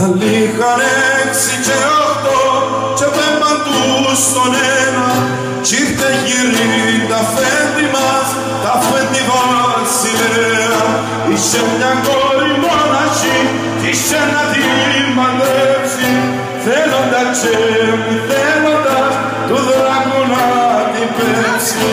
Άλλοι είχαν 6 και 8 και πέμπαν τους στον ένα κι ήρθε γυρί τα φέντη μας, τα φέντη βασιλέα. Είχε μια κόρη μοναχή κι είχε να την μαντρέψει, θέλοντας και μη θέλοντας του δράκου να την πέψει.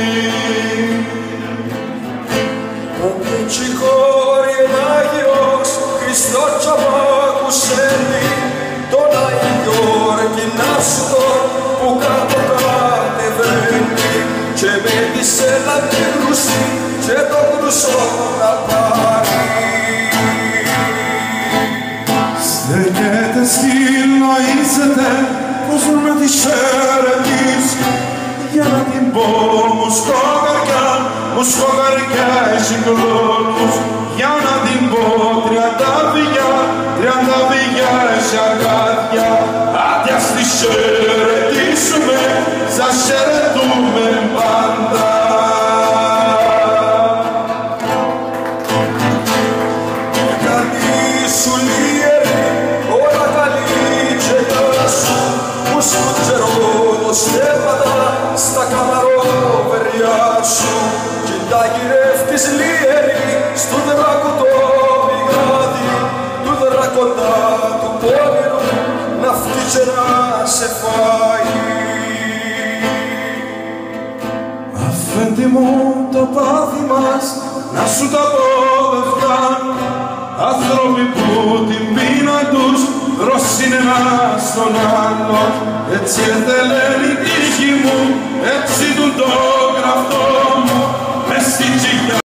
Κι η κόρη Άγιος Χριστός τσαμπάκουσένει τον Άγιο Ρεκινάστο που κάτω κατεβαίνει και μέντησε να την κρούσει και το κρούσο να πάρει. Στέκεται σκυλοίζεται πως να τη χαιρετήσει για να την πω μουσκοκαρκιά έχει κλώτους, για να την πω 30 βυγιά έχει αγκάθια. Άντε ας τη χαιρετήσουμε, σας χαιρετούμε πάντα. Καλή σου λίερη, όλα καλή και γεια σου, που σου ξερώνω στέμματα στα καμαρόβεριά σου. Τα γυρεύτης λίερη στου δράκου το πηγάδι, του δράκοντα του πόνηρου να φτύσε να σε φάει. Αφέντη μου το πάθη μας να σου τα πω δεν φτάνει, άνθρωποι που την πείνα τους δρόσιν ένας στον άλλο. Έτσι έθελε η τύχη μου, έτσι του το γραφτό μου, μες στην